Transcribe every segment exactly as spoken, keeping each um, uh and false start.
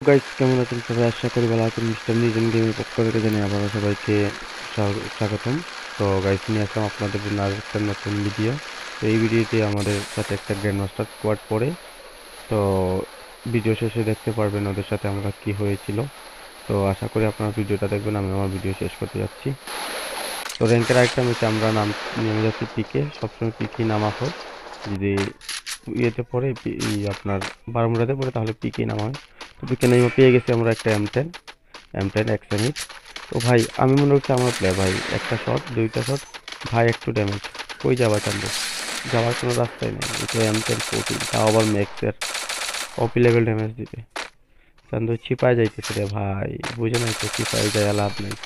Guys, কেমন আছেন সবাই? আশা করি ভালো আছেন। মিস্টার নিজন গেমের পক্ষ থেকে জানাই আবারও সবাইকে স্বা- স্বাগতম। তো গাইস, নিয়ে আসলাম আপনাদের জন্য আর একটা নতুন ভিডিও। তো এই ভিডিওতে আমাদের সাথে একটা গ্র্যান্ড মাস্টার স্কোয়াড পড়ে। তো ভিডিও শেষে দেখতে পারবেন ওদের সাথে আমরা কি হয়েছিল। তো আশা করি আপনারা ভিডিওটা দেখবেন। আমি আমার ভিডিও শেষ করতে যাচ্ছি। তো র্যাঙ্কের আরেকটা ম্যাচে আমরা নাম নেমে যাচ্ছি পিকে। সবসময় পিকেই নামা হয়। যদি ইয়েতে পড়ে পি- ই আপনার বারমুডাতে পড়ে তাহলে পিকেই নামা হয়। তো পিকে নেমে পেয়ে গেছি আমরা একটা M ten M ten X M eight. তো ভাই, আমি মনে হচ্ছে আমার প্লেয়ার ভাই, একটা শট দুইটা শট ভাই, একটু ড্যামেজ। কই যাবা চান্দু? যাওয়ার কোনো রাস্তাই নেই। এটা এম টেন ফোরটিন, তাও আবার ম্যাক্সের অপি লেভেল ড্যামেজ দিতে। চান্দু চিপায় যাইতেছে রে ভাই, বুঝে নাই তো, চিপায় যায় লাভ নেই।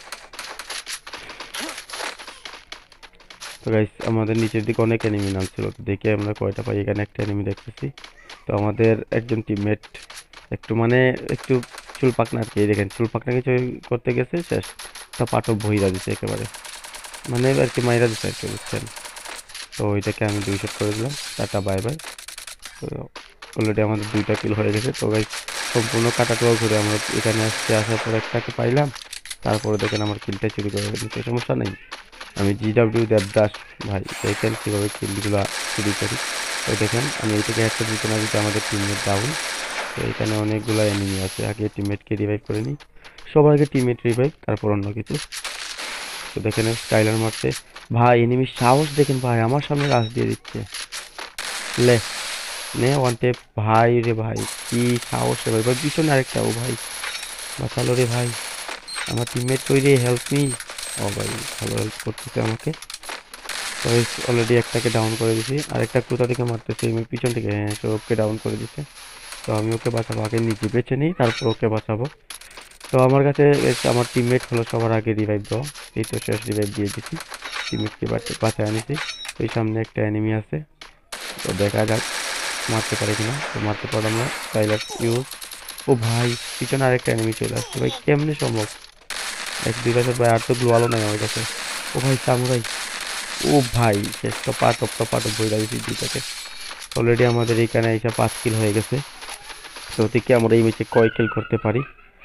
তো গাইস, আমাদের নিচের দিকে অনেক এনিমি নামছিল, তো দেখি আমরা কয়টা পাই। এখানে একটা এনিমি দেখতেছি। তো আমাদের একজন টিমমেট একটু মানে একটু চুল পাকনা আর কি, এই দেখেন চুল পাকনা কিছু করতে গেছে, শেষ তা পাটক ভইরা দিছে একেবারে, মানে আর কি মাইরা দিছে আর কি, বুঝছেন? তো ওইটাকে আমি দুই শট করে দিলাম। Tata bye bye. তো অলরেডি আমাদের দুইটা কিল হয়ে গেছে। তো গাইস, সম্পূর্ণ কাটাটোয়া ঘুরে আমরা এখানে আসছি, আসার পর একটাকে পাইলাম। তারপরে দেখেন আমার কিলটা চুরি করে নিতে সমস্যা নেই। আমি জি ডাব্লিউ দেবদাস ভাই, দেখেন কীভাবে কিলগুলা চুরি করি। তো দেখেন আমি এই থেকে একটা দিতে না দিতে আমাদের টিমমেট ডাউন। তো এখানে অনেকগুলো এনিমি আছে, আগে টিমমেটকে রিভাইভ করে নিই। সবার আগে টিমমেট রিভাইভ, তারপর অন্য কিছু। তো দেখেন স্কাইলার মারছে ভাই, এনিমির সাহস দেখেন ভাই, আমার সামনে রাশ দিয়ে দিচ্ছে। লে, নে ওয়ান টেপ ভাই রে ভাই, কি সাহস রে ভাই! ভাই পিছনে আরেকটা, ও ভাই বাঁচালো রে ভাই। আমার টিমমেট কই রে, হেল্প মি। ও ভাই, ভালো হেল্প করতেছে আমাকে। তো অলরেডি একটাকে ডাউন করে দিছি, আরেকটা কোথা থেকে মারতেছে এমনি পিছন থেকে, হ্যাঁ সবকে ডাউন করে দিছে। তো আমি ওকে বাঁচাবো, আগে নিজে বেঁচে নিই তারপর ওকে বাঁচাবো। তো আমার কাছে এসে আমার টিমমেট হলো সবার আগে রিভাইভ দেওয়া। এই তো শেষ রিভাইভ দিয়ে দিছি, টিমমেটকে বাঁচায় আনিছি। ওই সামনে একটা এনিমি আছে, তো দেখা যাক মারতে পারে কিনা। তো মারতে পারলাম না, সাইলাস ইউজ। ও ভাই, পিছনে আরেকটা এনিমি চলে আসছে ভাই, কেমনে সম্ভব? এক দুই বছর ভাই, আর তো গ্লোয়ালও নাই আমার কাছে। ও ভাই সামুরাই। ও ভাই, শেষ টপা টপ টপা টপ বইরা দিছি দুইটাকে। অলরেডি আমাদের এইখানে এসে পাঁচ কিল হয়ে গেছে। তো দেখি আমরা এই ম্যাচে কয় কিল করতে পারি।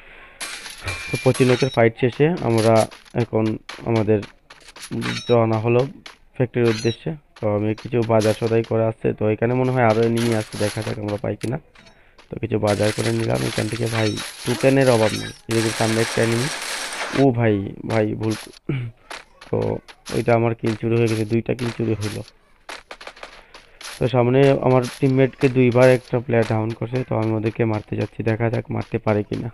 তো পঁচিশ লোকের ফাইট শেষে আমরা এখন আমাদের রওনা হলো ফ্যাক্টরির উদ্দেশ্যে। তো আমি কিছু বাজার সদাই করে আসছে, তো এখানে মনে হয় আরো এনিমি আছে, দেখা যাক আমরা পাই কিনা। তো কিছু বাজার করে নিলাম এখান থেকে ভাই, টোকেনের অভাব নেই। এদিকে সামনে একটা এনিমি। ও ভাই, ভাই ভুল। তো ওইটা আমার কিল চুরি হয়ে গেছে, দুইটা কিল চুরি হইলো। তো সামনে আমার টিমমেটকে দুইবার একটা প্লেয়ার ডাউন করছে, তো আমি ওদেরকে মারতে যাচ্ছি, দেখা যাক মারতে পারে কিনা।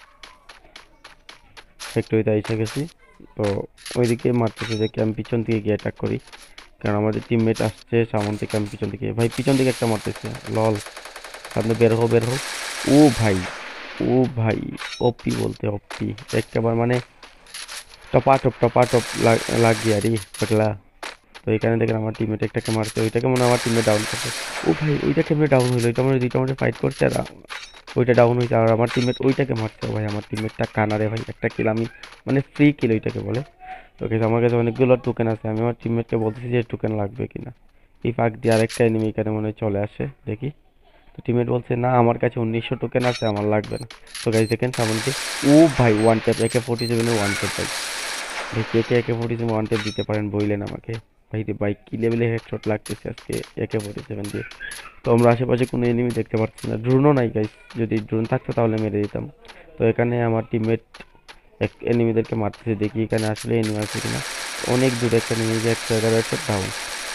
ফ্যাক্টরিতে এসে গেছি। তো ওইদিকে মারতেছে যে আমি পিছন থেকে গিয়ে অ্যাটাক করি, কারণ আমাদের টিমমেট আসছে সামন থেকে। আমি পিছন থেকে ভাই, পিছন থেকে একটা মারতেছে, লল। সামনে বের হো বের হো। ও ভাই, ও ভাই, ওপি বলতে ওপি একেবারে, মানে টপাটপ টপাটপ লাগ গিয়া রে পাগলা। তো এখানে দেখেন আমার টিমমেট একটাকে মারছে, ওইটাকে মনে হয় আমার টিমমেট ডাউন করছে। ও ভাই, ওইটা কেমনে ডাউন হইলো? ওইটা মানে দুইটা মানে ফাইট করছে, আর ওইটা ডাউন হয়েছে, আর আমার টিমমেট ওইটাকে মারছে। ও ভাই, আমার টিমমেটটা কানারে ভাই, একটা কিল আমি, মানে ফ্রি কিল ওইটাকে বলে। তো কিন্তু আমার কাছে অনেকগুলো টোকেন আছে, আমি আমার টিমমেটকে বলতেছি যে টোকেন লাগবে কিনা। এই ফাঁক দিয়ে আরেকটা এনিমি এখানে মনে হয় চলে আসে, দেখি। তো টিমমেট বলছে না, আমার কাছে উনিশশো টোকেন আছে, আমার লাগবে না। তো গাইজ দেখেন সামনে, ও ভাই ওয়ান ট্যাপ, একে ফোর্টি সেভেনের ওয়ান ট্যাপ ভাই। ভাই কে কে একে ফোর্টি সেভেন ওয়ান ট্যাপ দিতে পারেন বইলেন আমাকে। ভাই রে ভাই, কি লেভেলে হেডশট লাগতেছে আজকে একে ফোর্টি সেভেন দিয়ে। তো আমরা আশেপাশে কোনো এনিমি দেখতে পাচ্ছি না, ড্রোনও নাই গাইস, যদি ড্রোন থাকতো তাহলে মেরে দিতাম। তো এখানে আমার টিমমেট এক এনিমিদেরকে মারতেছে, দেখি এখানে আসলে এনিমি আছে কিনা। অনেক দূরে একটা এনিমি, যে একশো এগারো একশো ডাউন।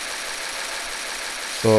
তো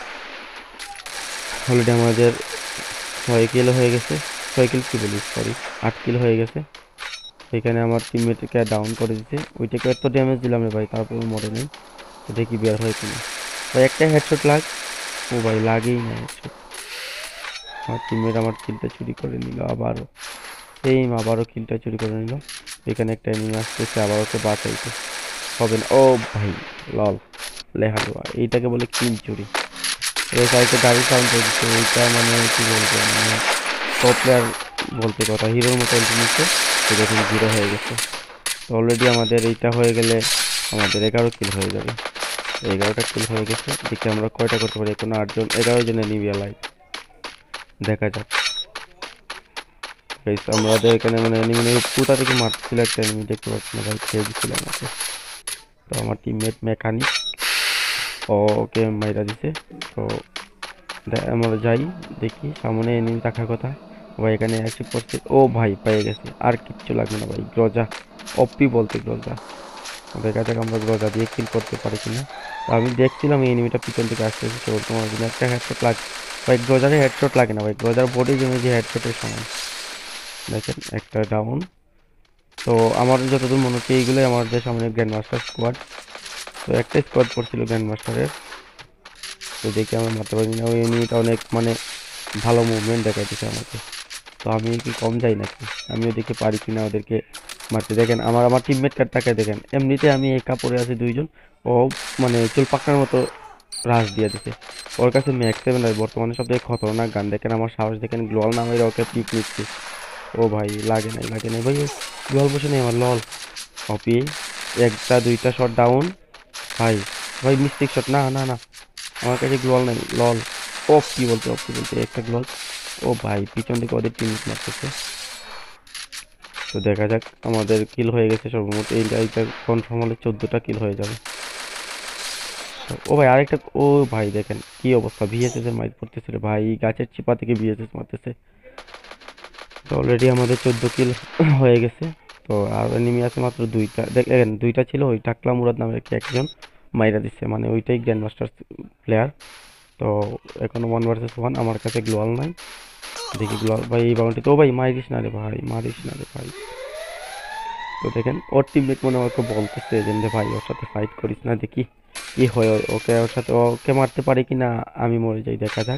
অলরেডি আমাদের ছয় কিলো হয়ে গেছে। ছয় কিল কি বলি, সরি, আট কিলো হয়ে গেছে। এখানে আমার টিমমেটকে ডাউন করে দিতে, ওইটাকে এত ড্যামেজ দিলাম রে ভাই, তারপর মরে নেই। তো দেখি বের হয় কিনা। ভাই একটা হেডশট লাগ। ও ভাই, লাগেই না হেডশট। আমার টিমমেট আমার কিলটা চুরি করে নিল আবারও। সেম আবারও কিলটা চুরি করে নিল। এখানে একটা এনিমি আসতেছে, আবার ওকে বাঁচাইতে হবে না। ও ভাই, লল, লেহালুয়া, এইটাকে বলে কিল চুরি। এই সাইডে গাড়ি সাউন্ড হয়ে দিচ্ছে, এইটা মানে কি বলবো, মানে টপ প্লেয়ার বলতে কথা, হিরোর মতো এন্ট্রি নিচ্ছে। তো দেখুন জিরো হয়ে গেছে। তো অলরেডি আমাদের এইটা হয়ে গেলে আমাদের এগারো কিল হয়ে যাবে। এগারোটা কিল হয়ে গেছে, দেখি আমরা কয়টা করতে পারি। এখন আটজন, এগারো জনের নিবি লাই, দেখা যাক। গাইস আমাদের এখানে মানে এনিমি মানে কোথা থেকে মারছিল একটা এনিমি দেখতে পাচ্ছি না ভাই, খেয়ে দিচ্ছিল আমাকে। তো আমার টিমমেট মেকানিক ওকে মাইরা দিছে। তো দে- আমরা যাই, দেখি সামনে এনিমি থাকার কথা। ভাই এখানে এসে পড়ছে, ও ভাই পেয়ে গেছে, আর কিচ্ছু লাগবে না ভাই, গ্রজা অপি বলতে গ্রজা। দেখা যাক আমরা গ্রজা দিয়ে কিল করতে পারি কিনা। তো আমি দেখছিলাম এই এনিমিটা পিছন থেকে আসতেছে, তো তোমার জন্য একটা হেডশট লাগে ভাই, গ্রজারে হেডশট লাগে না ভাই, গ্রজার বডি জমে যে হেডশটের সমান। দেখেন একটা ডাউন। তো আমার যতদূর মনে হচ্ছে এইগুলোই আমাদের সামনে গ্র্যান্ড মাস্টার স্কোয়াড। তো একটা স্কোয়াড পড়ছিল গ্র্যান্ড মাস্টারের। তো দেখি আমরা মারতে পারি না, ওই এনিমিটা অনেক মানে ভালো মুভমেন্ট দেখাইতেছে আমাকে। তো আমি কি কম যাই নাকি, আমি ওদেরকে পারি কিনা ওদেরকে মারতে। দেখেন আমার আমার টিমমেট কার্ডটাকে দেখেন, এমনিতে আমি একা পড়ে আছি দুইজন, ও মানে চুল পাকনার মতো রাশ দিয়ে দিছে। ওর কাছে ম্যাক্স সেভেন আর বর্তমানে সব থেকে খতরনাক গান। দেখেন আমার সাহস দেখেন, গ্লোয়াল নামের ওকে পিক নিচ্ছি। ও ভাই লাগে নাই লাগে নাই ভাই, গ্লোয়াল বসে নেই আমার, লল কপি। একটা দুইটা শট ডাউন ভাই। ভাই মিস্টেক শট, না না না, আমার কাছে গ্লোয়াল নাই, লল। অফ কি বলতে অফ কি বলতে একটা গ্লোয়াল। ও ভাই পিছন থেকে ওদের টিম মারতেছে। তো দেখা যাক, আমাদের কিল হয়ে গেছে সর্বমোট এই এইটা কনফার্ম হলে চোদ্দটা কিল হয়ে যাবে। তো ও ভাই আরেকটা, ও ভাই দেখেন কি অবস্থা, ভিএসএস এর মাইর পড়তেছে রে ভাই, গাছের চিপা থেকে ভিএসএস মারতেছে। তো অলরেডি আমাদের চোদ্দ কিল হয়ে গেছে। তো আর এনিমি আছে মাত্র দুইটা, দেখেন দুইটা ছিল, ওই টাকলা মুরাদ নামের কি একজন মাইরা দিচ্ছে, মানে ওইটাই গ্র্যান্ড মাস্টার প্লেয়ার। তো এখনো ওয়ান ভার্সেস ওয়ান, আমার কাছে গ্লোয়াল নাই। দেখি গ্লোয়াল ভাই এই বাউন্টি, তো ভাই মারিস না রে ভাই, মারিস না রে ভাই। তো দেখেন ওর টিমমেট মনে হয় ওকে বলতেছে যে ভাই ওর সাথে ফাইট করিস না, দেখি কি হয়, ওকে ওর সাথে ওকে মারতে পারি কিনা, আমি মরে যাই, দেখা যাক।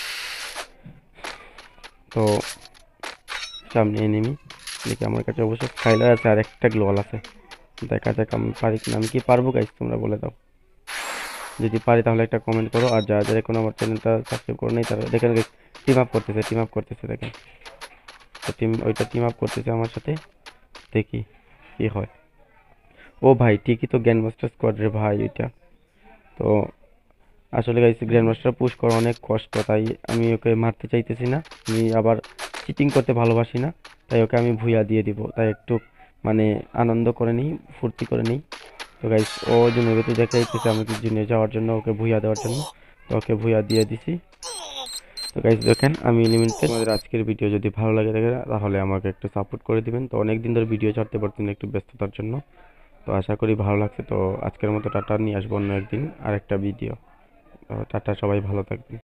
তো সামনে এনিমি, দেখি আমার কাছে অবশ্য স্কাইলার আছে আর একটা গ্লোয়াল আছে, দেখা যাক আমি পারি কিনা। আমি কি পারবো গাইস, তোমরা বলে দাও, যদি পারি তাহলে একটা কমেন্ট করো। আর যারা যারা এখন আমার চ্যানেলটা সাবস্ক্রাইব করে নেই তারা দেখেন টিম আপ করতেছে, টিম আপ করতেছে দেখেন। তো টিম ওইটা টিম আপ করতেছে আমার সাথে, দেখি কি হয়। ও ভাই ঠিকই তো, গ্র্যান্ড মাস্টার স্কোয়াড রে ভাই ওইটা। তো আসলে গাইস গ্র্যান্ড মাস্টার পুশ করা অনেক কষ্ট, তাই আমি ওকে মারতে চাইতেছি না। আমি আবার চিটিং করতে ভালোবাসি না, তাই ওকে আমি ভুইয়া দিয়ে দিব, তাই একটু মানে আনন্দ করে নিই, ফুর্তি করে নিই। তো গাইস ও যে নেভেতে দেখে যাইতেছে আমি কিছু নিয়ে যাওয়ার জন্য, ওকে ভুইয়া দেওয়ার জন্য। তো ওকে ভুইয়া দিয়ে দিছি। তো গাইস দেখেন আমি লিমিটেড। তোমাদের আজকের ভিডিও যদি ভালো লাগে থাকে তাহলে আমাকে একটু সাপোর্ট করে দিবেন। তো অনেক দিন ধরে ভিডিও ছাড়তে পারছি না একটু ব্যস্ততার জন্য। তো আশা করি ভালো লাগছে। তো আজকের মতো টাটা, নিয়ে আসবো অন্য একদিন আর একটা ভিডিও। টাটা, সবাই ভালো থাকবেন।